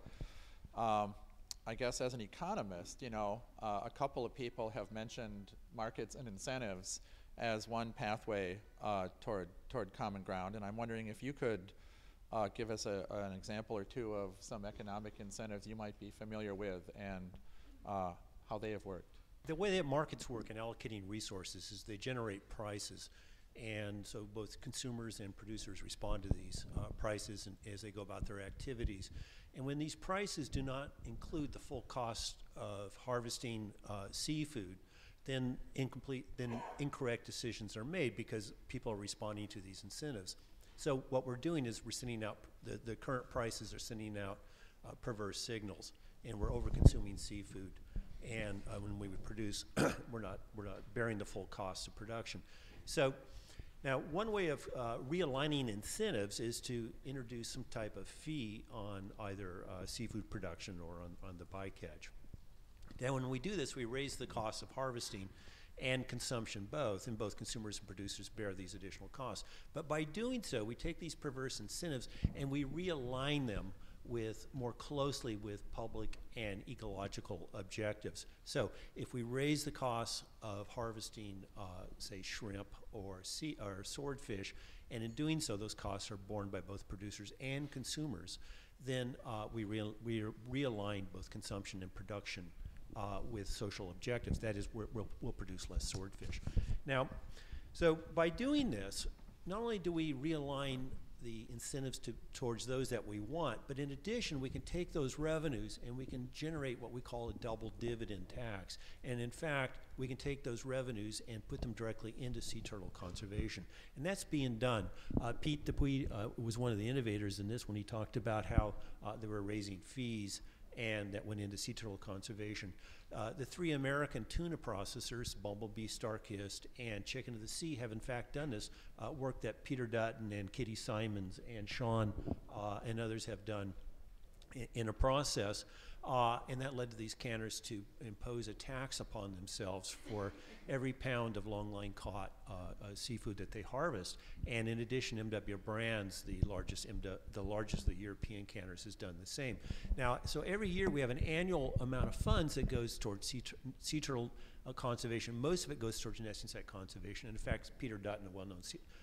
um, I guess as an economist, you know, uh, a couple of people have mentioned markets and incentives as one pathway uh, toward, toward common ground, and I'm wondering if you could uh, give us a, an example or two of some economic incentives you might be familiar with and uh, how they have worked. The way that markets work in allocating resources is they generate prices, and so both consumers and producers respond to these uh, prices and as they go about their activities. And when these prices do not include the full cost of harvesting uh, seafood, then incomplete, then incorrect decisions are made because people are responding to these incentives. So what we're doing is we're sending out, the, the current prices are sending out uh, perverse signals, and we're over-consuming seafood. And uh, when we produce, we're not, we're not bearing the full cost of production. So now one way of uh, realigning incentives is to introduce some type of fee on either uh, seafood production or on, on the bycatch. Now when we do this, we raise the cost of harvesting and consumption both, and both consumers and producers bear these additional costs. But by doing so, we take these perverse incentives and we realign them with more closely with public and ecological objectives. So if we raise the costs of harvesting, uh, say, shrimp or, sea, or swordfish, and in doing so, those costs are borne by both producers and consumers, then uh, we, real, we realign both consumption and production uh, with social objectives. That is, we're, we'll, we'll produce less swordfish. Now, so by doing this, not only do we realign the incentives to, towards those that we want, but in addition, we can take those revenues and we can generate what we call a double dividend tax. And in fact, we can take those revenues and put them directly into sea turtle conservation. And that's being done. Uh, Pete Dupuy uh, was one of the innovators in this when he talked about how uh, they were raising fees and that went into sea turtle conservation. Uh, the three American tuna processors, Bumblebee, Starkist, and Chicken of the Sea, have in fact done this uh, work that Peter Dutton and Kitty Simons and Sean uh, and others have done in, in a process. Uh, and that led to these canners to impose a tax upon themselves for every pound of longline caught uh, uh, seafood that they harvest. And in addition, M W Brands, the largest, M W, the largest of the European canners, has done the same. Now, so every year we have an annual amount of funds that goes towards sea, tur sea turtle uh, conservation. Most of it goes towards nesting site conservation. And in fact, Peter Dutton, a well-known sea,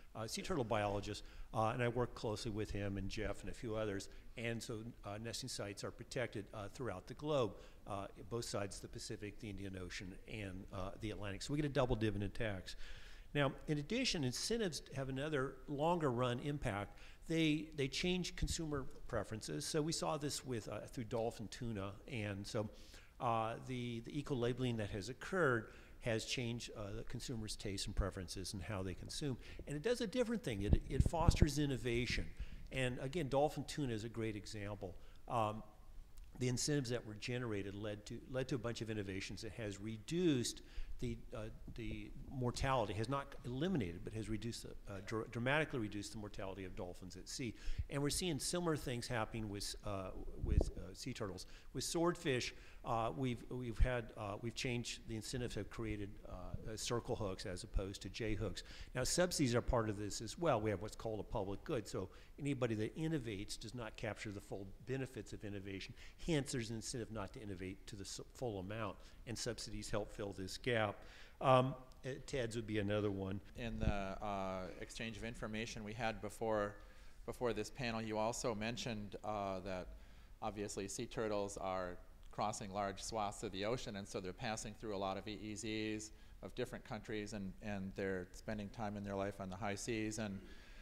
uh, sea turtle biologist, uh, and I work closely with him and Jeff and a few others. And so uh, nesting sites are protected uh, throughout the globe, uh, both sides of the Pacific, the Indian Ocean, and uh, the Atlantic. So we get a double dividend tax. Now, in addition, incentives have another longer run impact. They, they change consumer preferences. So we saw this with, uh, through dolphin tuna. And so uh, the, the eco-labeling that has occurred has changed uh, the consumers' tastes and preferences and how they consume. And it does a different thing. It, it fosters innovation. And again, dolphin tuna is a great example. Um, the incentives that were generated led to, led to a bunch of innovations that has reduced the, uh, the mortality, has not eliminated, but has reduced, the, uh, dr dramatically reduced the mortality of dolphins at sea. And we're seeing similar things happening with, uh, with uh, sea turtles. With swordfish, uh, we've, we've had, uh, we've changed, the incentives have created uh, uh, circle hooks as opposed to J hooks. Now, subsidies are part of this as well. We have what's called a public good. So anybody that innovates does not capture the full benefits of innovation. Hence, there's an incentive not to innovate to the full amount, and subsidies help fill this gap. Um, uh, T E Ds would be another one. In the uh, exchange of information we had before, before this panel, you also mentioned uh, that obviously sea turtles are crossing large swaths of the ocean, and so they're passing through a lot of E E Zs of different countries, and, and they're spending time in their life on the high seas. And,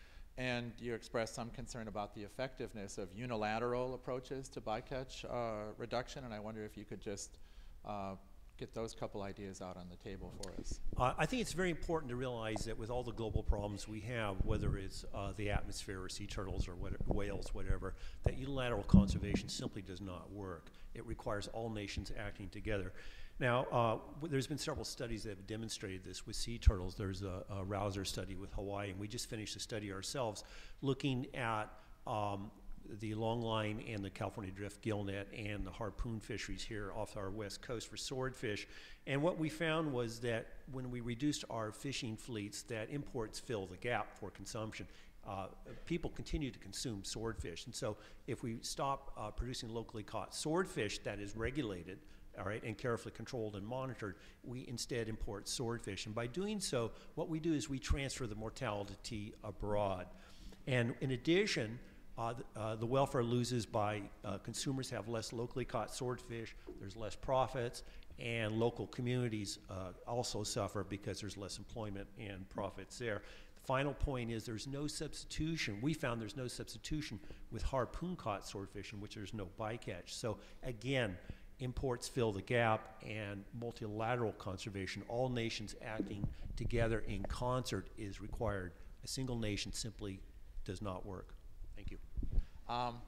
and you expressed some concern about the effectiveness of unilateral approaches to bycatch uh, reduction, and I wonder if you could just uh, get those couple ideas out on the table for us. Uh, I think it's very important to realize that with all the global problems we have, whether it's uh, the atmosphere or sea turtles or what, whales, whatever, that unilateral conservation simply does not work. It requires all nations acting together. Now, uh, there's been several studies that have demonstrated this with sea turtles. There's a, a Rouser study with Hawaii, and we just finished a study ourselves looking at um, the Longline and the California drift gillnet and the harpoon fisheries here off our west coast for swordfish. And what we found was that when we reduced our fishing fleets, that imports fill the gap for consumption. Uh, people continue to consume swordfish. And so if we stop uh, producing locally caught swordfish that is regulated, all right, and carefully controlled and monitored, we instead import swordfish. And by doing so, what we do is we transfer the mortality abroad. And in addition, Uh, the, uh, the welfare loses by uh, consumers have less locally caught swordfish, there's less profits, and local communities uh, also suffer because there's less employment and profits there. The final point is there's no substitution. We found there's no substitution with harpoon caught swordfish in which there's no bycatch. So again, imports fill the gap, and multilateral conservation, all nations acting together in concert, is required. A single nation simply does not work. Thank you. Um,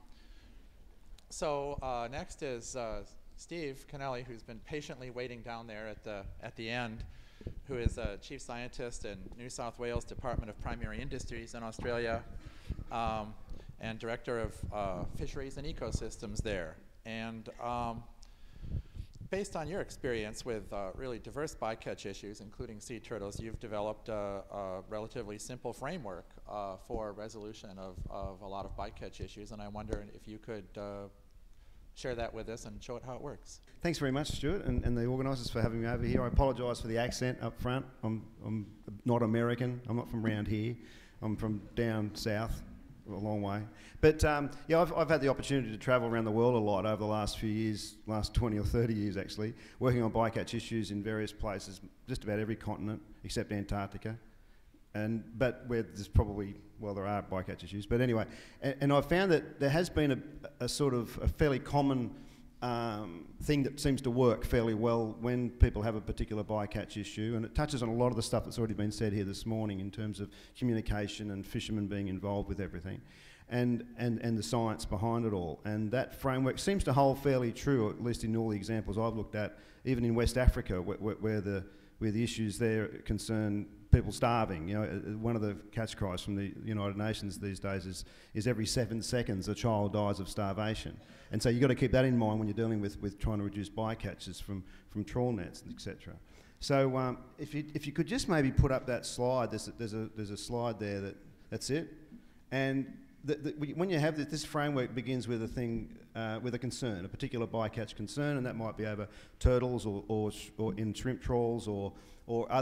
so uh, next is uh, Steve Kennelly, who's been patiently waiting down there at the at the end, who is a chief scientist in New South Wales Department of Primary Industries in Australia, um, and director of uh, fisheries and ecosystems there. And um, based on your experience with uh, really diverse bycatch issues, including sea turtles, you've developed a, a relatively simple framework uh, for resolution of, of a lot of bycatch issues, and I wonder if you could uh, share that with us and show it how it works. Thanks very much, Stewart, and, and the organisers for having me over here. I apologise for the accent up front. I'm, I'm not American. I'm not from around here. I'm from down south, a long way. But um, yeah, I've, I've had the opportunity to travel around the world a lot over the last few years, last twenty or thirty years actually, working on bycatch issues in various places, just about every continent except Antarctica. And, but where there's probably, well, there are bycatch issues, but anyway. And, and I've found that there has been a, a sort of a fairly common um, thing that seems to work fairly well when people have a particular bycatch issue, and it touches on a lot of the stuff that's already been said here this morning in terms of communication and fishermen being involved with everything, and, and, and the science behind it all. And that framework seems to hold fairly true, at least in all the examples I've looked at, even in West Africa, where, where, where the where the issues there concern people starving. You know, one of the catch cries from the United Nations these days is, is every seven seconds a child dies of starvation. And so you've got to keep that in mind when you're dealing with, with trying to reduce bycatches from, from trawl nets, et cetera. So um, if, you, if you could just maybe put up that slide, there's a, there's a, there's a slide there, that, that's it. And the, the, when you have this, this framework begins with a thing, uh, with a concern, a particular bycatch concern, and that might be over turtles or, or, sh or in shrimp trawls or, or other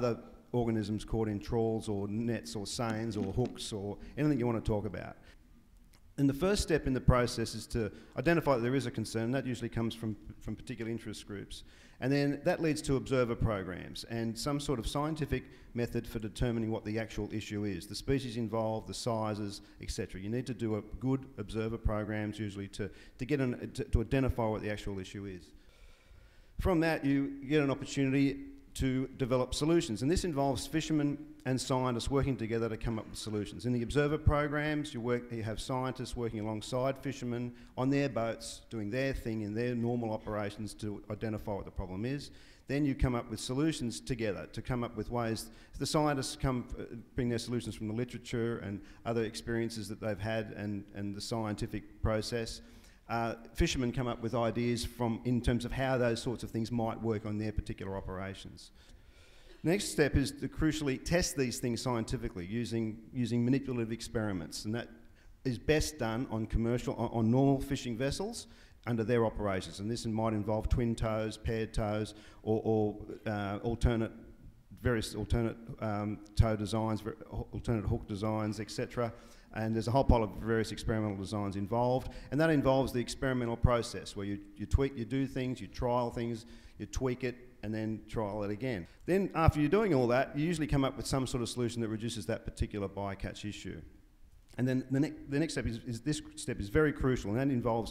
organisms caught in trawls or nets or seines or hooks or anything you want to talk about. And the first step in the process is to identify that there is a concern. That usually comes from, from particular interest groups. And then that leads to observer programs and some sort of scientific method for determining what the actual issue is, the species involved, the sizes, et cetera. You need to do a good observer programs usually to, to, get an, to, to identify what the actual issue is. From that, you get an opportunity to develop solutions, and this involves fishermen and scientists working together to come up with solutions. In the observer programs, you, work, you have scientists working alongside fishermen on their boats, doing their thing in their normal operations to identify what the problem is. Then you come up with solutions together to come up with ways. The scientists come, uh, bring their solutions from the literature and other experiences that they've had and, and the scientific process. Uh, fishermen come up with ideas from, in terms of how those sorts of things might work on their particular operations. Next step is to crucially test these things scientifically using, using manipulative experiments, and that is best done on commercial, on, on normal fishing vessels under their operations, and this might involve twin tows, paired tows, or, or uh, alternate, various alternate um, tow designs, alternate hook designs, et cetera. And there's a whole pile of various experimental designs involved, and that involves the experimental process where you, you tweak, you do things, you trial things, you tweak it, and then trial it again. Then after you're doing all that, you usually come up with some sort of solution that reduces that particular bycatch issue. And then the, ne the next step is, is, this step is very crucial, and that involves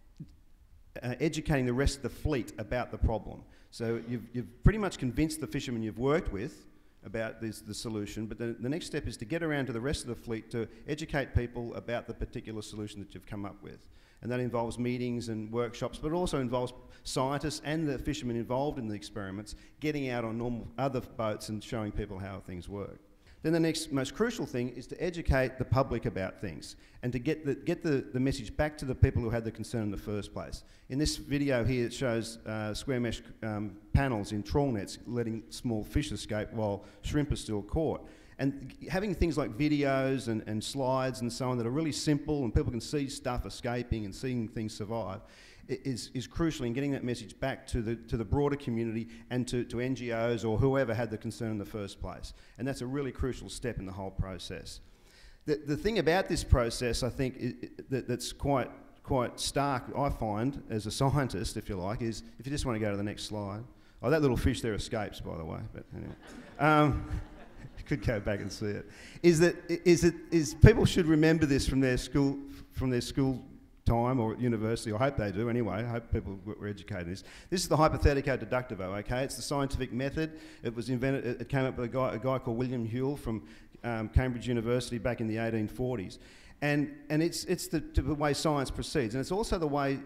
uh, educating the rest of the fleet about the problem. So you've, you've pretty much convinced the fishermen you've worked with about this, the solution, but the, the next step is to get around to the rest of the fleet to educate people about the particular solution that you've come up with. And that involves meetings and workshops, but it also involves scientists and the fishermen involved in the experiments getting out on normal other boats and showing people how things work. Then the next most crucial thing is to educate the public about things and to get the, get the, the message back to the people who had the concern in the first place. In this video here, it shows uh, square mesh um, panels in trawl nets letting small fish escape while shrimp are still caught. And having things like videos and, and slides and so on that are really simple and people can see stuff escaping and seeing things survive is, is crucial in getting that message back to the, to the broader community and to, to N G Os or whoever had the concern in the first place. And that's a really crucial step in the whole process. The, the thing about this process, I think, is, that, that's quite, quite stark, I find, as a scientist, if you like, is, if you just want to go to the next slide. Oh, that little fish there escapes, by the way, but anyway. Um, could go back and see it. Is that, is it, is people should remember this from their school, from their school time or at university. I hope they do anyway. I hope people were educated in this. This is the hypothetico deductivo, okay? It's the scientific method. It was invented, it came up with a guy, a guy called William Whewell from um, Cambridge University back in the eighteen forties. And, and it's, it's the, the way science proceeds. And it's also the way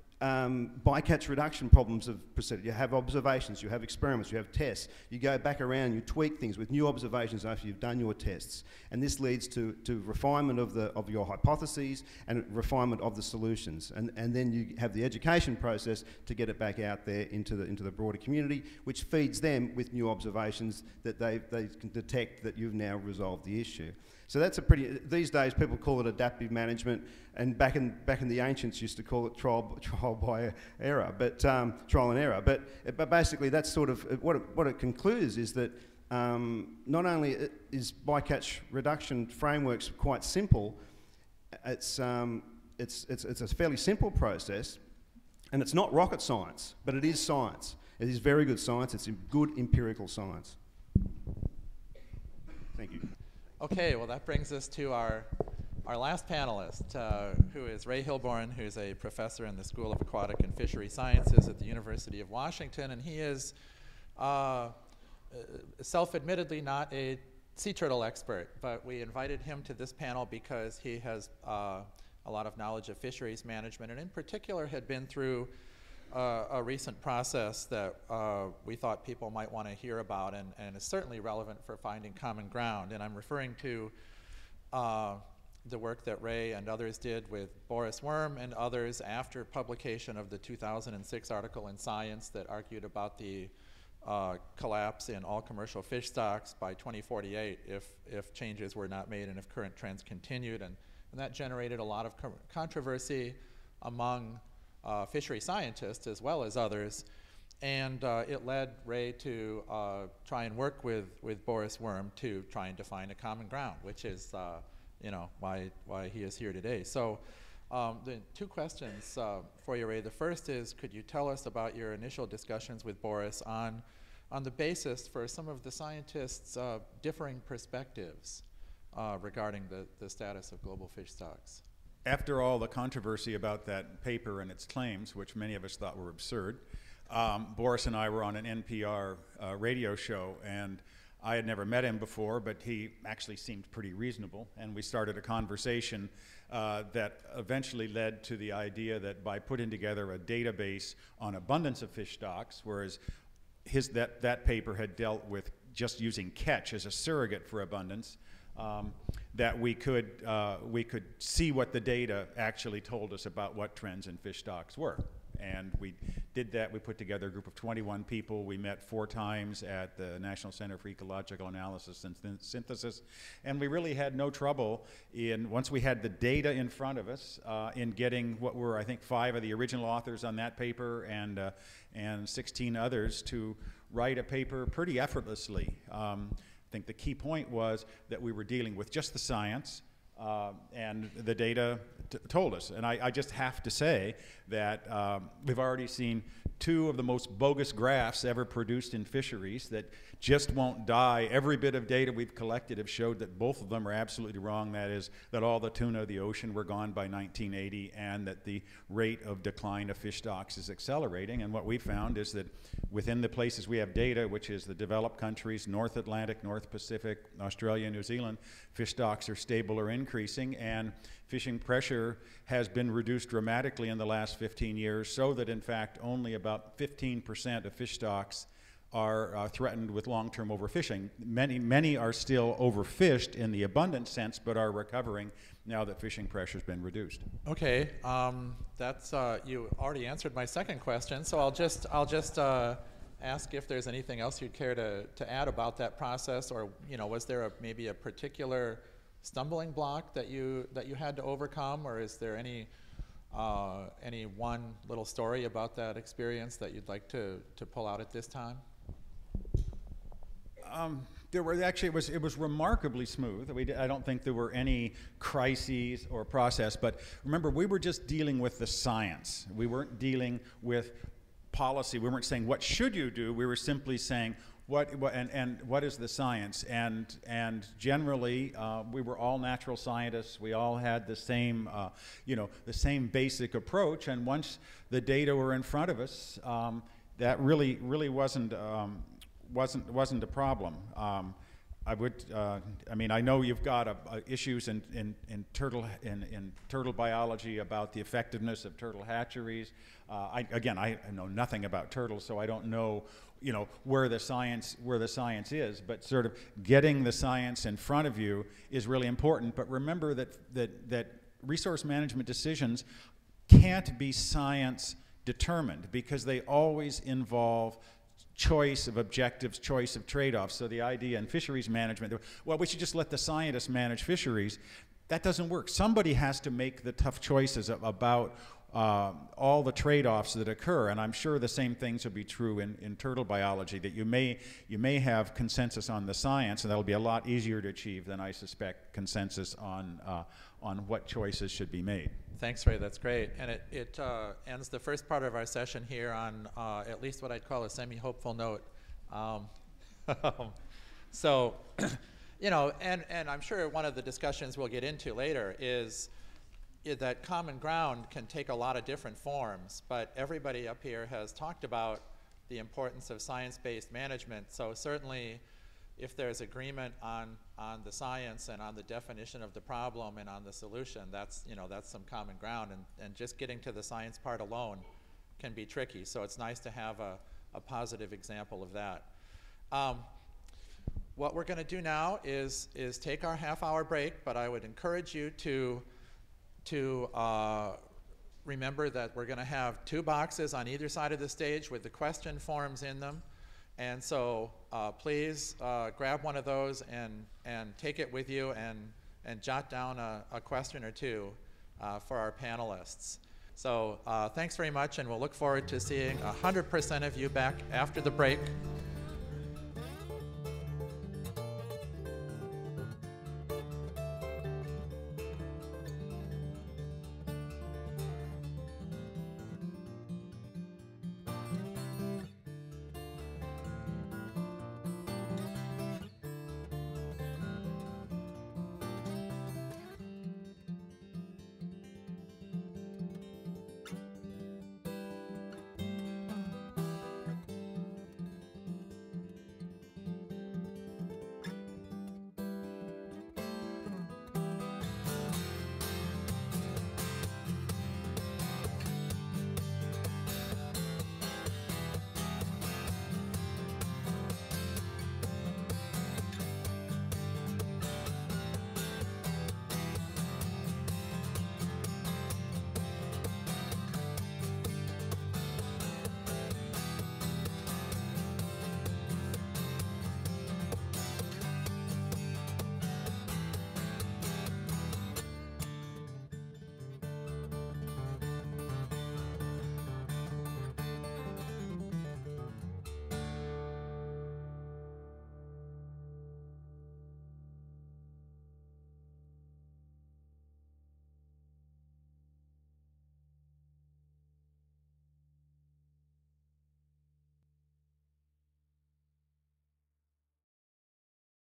Um, bycatch reduction problems have proceeded. You have observations, you have experiments, you have tests. You go back around, you tweak things with new observations after you've done your tests. And this leads to, to refinement of, the, of your hypotheses and refinement of the solutions. And, and then you have the education process to get it back out there into the, into the broader community, which feeds them with new observations that they, they can detect that you've now resolved the issue. So that's a pretty, these days people call it adaptive management, and back in, back in the ancients used to call it trial, trial by error, but um, trial and error. But, but basically that's sort of, what it, what it concludes is that um, not only is bycatch reduction frameworks quite simple, it's, um, it's, it's, it's a fairly simple process, and it's not rocket science, but it is science. It is very good science, it's good empirical science. Thank you. Okay, well that brings us to our, our last panelist, uh, who is Ray Hilborn, who's a professor in the School of Aquatic and Fishery Sciences at the University of Washington, and he is uh, self-admittedly not a sea turtle expert, but we invited him to this panel because he has uh, a lot of knowledge of fisheries management, and in particular had been through Uh, a recent process that uh, we thought people might want to hear about, and, and is certainly relevant for finding common ground. And I'm referring to uh, the work that Ray and others did with Boris Worm and others after publication of the two thousand six article in Science that argued about the uh, collapse in all commercial fish stocks by twenty forty-eight if, if changes were not made and if current trends continued. And, and that generated a lot of controversy among Uh, fishery scientists as well as others, and uh, it led Ray to uh, try and work with, with Boris Worm to try and define a common ground, which is uh, you know, why, why he is here today. So um, the two questions uh, for you, Ray. The first is, could you tell us about your initial discussions with Boris on, on the basis for some of the scientists' uh, differing perspectives uh, regarding the, the status of global fish stocks? After all the controversy about that paper and its claims, which many of us thought were absurd, um, Boris and I were on an N P R uh, radio show, and I had never met him before, but he actually seemed pretty reasonable, and we started a conversation uh, that eventually led to the idea that by putting together a database on abundance of fish stocks, whereas his, that, that paper had dealt with just using catch as a surrogate for abundance, um, that we could, uh, we could see what the data actually told us about what trends in fish stocks were. And we did that. We put together a group of twenty-one people. We met four times at the National Center for Ecological Analysis and Synthesis. And we really had no trouble in, once we had the data in front of us, uh, in getting what were, I think, five of the original authors on that paper and, uh, and sixteen others to write a paper pretty effortlessly. Um, I think the key point was that we were dealing with just the science, uh, and the data t told us. And I, I just have to say that um, we've already seen two of the most bogus graphs ever produced in fisheries that just won't die. Every bit of data we've collected have showed that both of them are absolutely wrong. That is, that all the tuna of the ocean were gone by nineteen eighty, and that the rate of decline of fish stocks is accelerating. And what we found is that within the places we have data, which is the developed countries, North Atlantic, North Pacific, Australia, New Zealand, fish stocks are stable or increasing, and fishing pressure has been reduced dramatically in the last fifteen years, so that in fact only about fifteen percent of fish stocks are uh, threatened with long-term overfishing. Many, many are still overfished in the abundant sense, but are recovering now that fishing pressure has been reduced. Okay, um, that's uh, you already answered my second question, so I'll just I'll just uh, ask if there's anything else you'd care to to add about that process, or you know, was there a, maybe a particular stumbling block that you that you had to overcome, or is there any uh, any one little story about that experience that you'd like to to pull out at this time? Um, there were actually, it was, it was remarkably smooth. We did, I don't think there were any crises or process, but remember, we were just dealing with the science. We weren't dealing with policy. We weren't saying, what should you do? We were simply saying, what, what and, and what is the science? And, and generally, uh, we were all natural scientists. We all had the same, uh, you know, the same basic approach. And once the data were in front of us, um, that really, really wasn't, um, wasn't wasn't a problem. Um, I would, uh, I mean, I know you've got a, a issues in, in, in turtle in, in turtle biology about the effectiveness of turtle hatcheries. Uh, I, again, I, I know nothing about turtles, so I don't know, you know, where the science where the science is. But sort of getting the science in front of you is really important. But remember that that that resource management decisions can't be science determined, because they always involve choice of objectives, choice of trade-offs. So the idea in fisheries management, well, we should just let the scientists manage fisheries, that doesn't work. Somebody has to make the tough choices of, about uh, all the trade-offs that occur, and I'm sure the same things will be true in, in turtle biology, that you may, you may have consensus on the science, and that'll be a lot easier to achieve than, I suspect, consensus on, uh, on what choices should be made. Thanks, Ray. That's great. And it, it uh, ends the first part of our session here on uh, at least what I'd call a semi-hopeful note. Um, so, you know, and, and I'm sure one of the discussions we'll get into later is, is that common ground can take a lot of different forms, but everybody up here has talked about the importance of science-based management. So certainly, if there's agreement on on the science and on the definition of the problem and on the solution, that's, you know, that's some common ground, and, and just getting to the science part alone can be tricky. So it's nice to have a, a positive example of that. Um, what we're going to do now is is take our half hour break, but I would encourage you to to uh, remember that we're going to have two boxes on either side of the stage with the question forms in them. And so uh, please uh, grab one of those and, and take it with you, and, and jot down a, a question or two uh, for our panelists. So uh, thanks very much, and we'll look forward to seeing one hundred percent of you back after the break.